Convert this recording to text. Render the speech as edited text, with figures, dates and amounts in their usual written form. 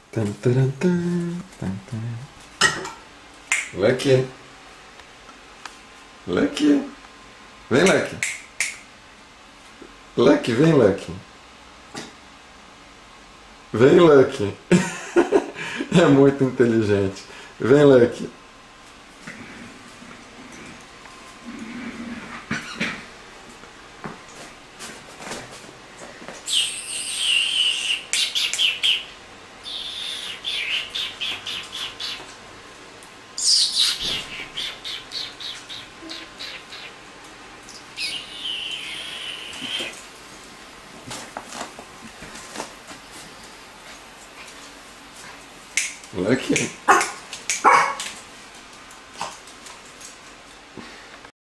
Tan, taran, tan, tan, tan. Lucky. Lucky. Vem, Lucky. Lucky, vem, Lucky. Vem, Lucky. É muito inteligente. Vem, Lucky. Lucky.